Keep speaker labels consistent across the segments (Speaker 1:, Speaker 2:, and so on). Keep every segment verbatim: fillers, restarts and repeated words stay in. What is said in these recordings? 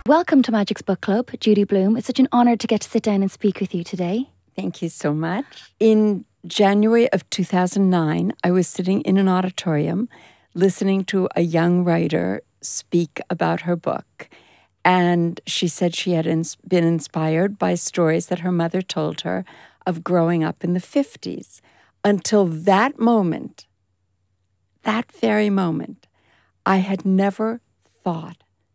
Speaker 1: Welcome to Magic's Book Club, Judy Blume. It's such an honour to get to sit down and speak with you today.
Speaker 2: Thank you so much. In January of two thousand nine, I was sitting in an auditorium listening to a young writer speak about her book. And she said she had ins- been inspired by stories that her mother told her of growing up in the fifties. Until that moment, that very moment, I had never thought,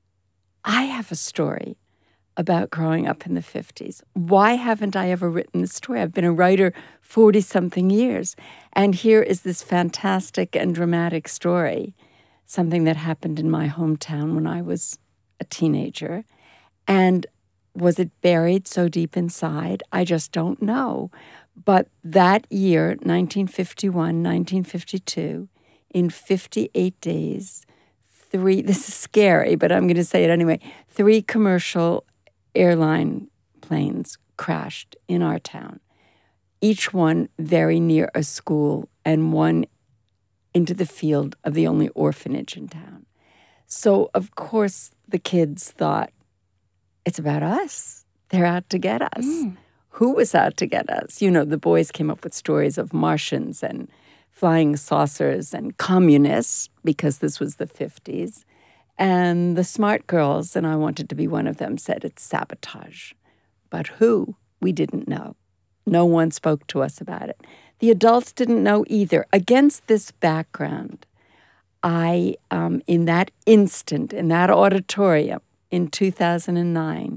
Speaker 2: I have a story about growing up in the fifties. Why haven't I ever written this story? I've been a writer forty-something years. And here is this fantastic and dramatic story, something that happened in my hometown when I was a teenager. And was it buried so deep inside? I just don't know. But that year, nineteen fifty-one, nineteen fifty-two, in fifty-eight days, three, this is scary, but I'm going to say it anyway, three commercial airline planes crashed in our town, each one very near a school and one into the field of the only orphanage in town. So, of course, the kids thought, it's about us. They're out to get us. Mm. Who was out to get us? You know, the boys came up with stories of Martians and flying saucers and communists, because this was the fifties. And the smart girls, and I wanted to be one of them, said it's sabotage. But who? We didn't know. No one spoke to us about it. The adults didn't know either. Against this background, I, um, in that instant, in that auditorium in two thousand nine,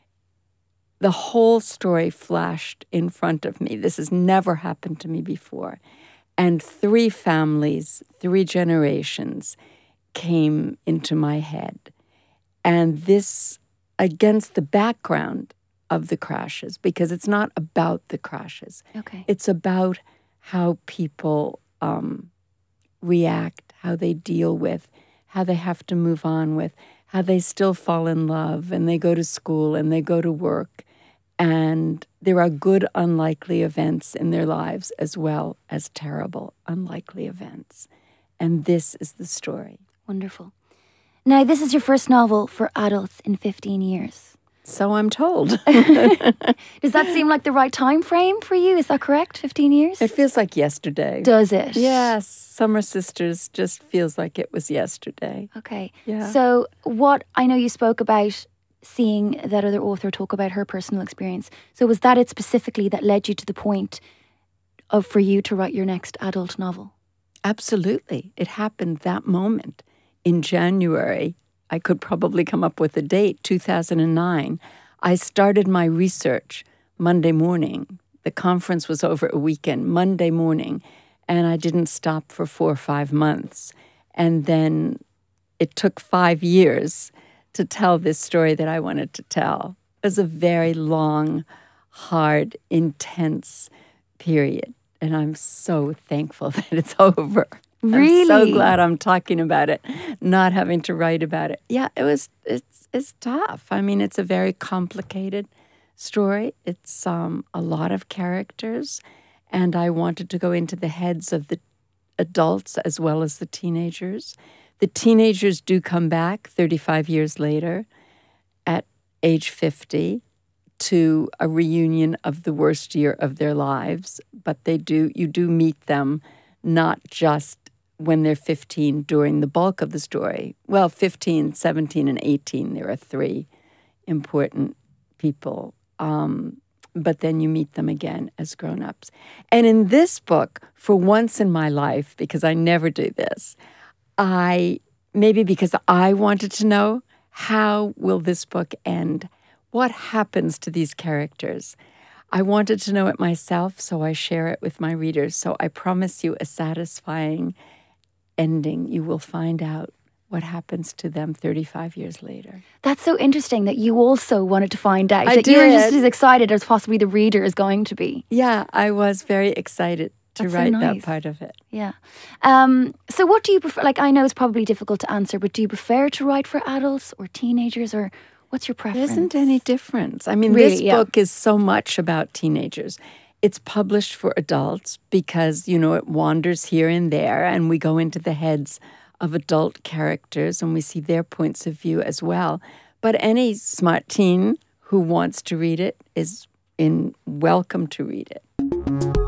Speaker 2: the whole story flashed in front of me. This has never happened to me before. And three families, three generations came into my head. And this, against the background of the crashes, because it's not about the crashes.
Speaker 1: Okay.
Speaker 2: It's about how people um, react, how they deal with, how they have to move on with, how they still fall in love, and they go to school and they go to work. And there are good, unlikely events in their lives as well as terrible, unlikely events. And this is the story.
Speaker 1: Wonderful. Now, this is your first novel for adults in fifteen years.
Speaker 2: So I'm told.
Speaker 1: Does that seem like the right time frame for you? Is that correct? fifteen years?
Speaker 2: It feels like yesterday.
Speaker 1: Does it?
Speaker 2: Yes. Summer Sisters just feels like it was yesterday.
Speaker 1: Okay.
Speaker 2: Yeah.
Speaker 1: So what, I know you spoke about seeing that other author talk about her personal experience. So was that it specifically that led you to the point of for you to write your next adult novel?
Speaker 2: Absolutely. It happened that moment. In January, I could probably come up with a date, two thousand nine. I started my research Monday morning. The conference was over a weekend, Monday morning, and I didn't stop for four or five months. And then it took five years to tell this story that I wanted to tell. It was a very long, hard, intense period. And I'm so thankful that it's over.
Speaker 1: Really?
Speaker 2: I'm so glad I'm talking about it, not having to write about it. Yeah, it was, it's it's tough. I mean, it's a very complicated story. It's um, a lot of characters. And I wanted to go into the heads of the adults as well as the teenagers. The teenagers do come back thirty-five years later at age fifty to a reunion of the worst year of their lives. But they do, you do meet them not just when they're fifteen during the bulk of the story. Well, fifteen, seventeen, and eighteen, there are three important people. Um, but then you meet them again as grown-ups. And in this book, for once in my life, because I never do this, I, maybe because I wanted to know, how will this book end? What happens to these characters? I wanted to know it myself, so I share it with my readers. So I promise you a satisfying ending. You will find out what happens to them thirty-five years later.
Speaker 1: That's so interesting that you also wanted to find out.
Speaker 2: I
Speaker 1: that
Speaker 2: did.
Speaker 1: You were just as excited as possibly the reader is going to be.
Speaker 2: Yeah, I was very excited to
Speaker 1: That's so
Speaker 2: write
Speaker 1: nice.
Speaker 2: that part of it.
Speaker 1: Yeah. Um, so what do you prefer? Like, I know it's probably difficult to answer, but do you prefer to write for adults or teenagers, or what's your preference?
Speaker 2: There isn't any difference. I mean,
Speaker 1: Really,
Speaker 2: this
Speaker 1: yeah.
Speaker 2: book is so much about teenagers. It's published for adults because, you know, it wanders here and there, and we go into the heads of adult characters and we see their points of view as well. But any smart teen who wants to read it is in welcome to read it.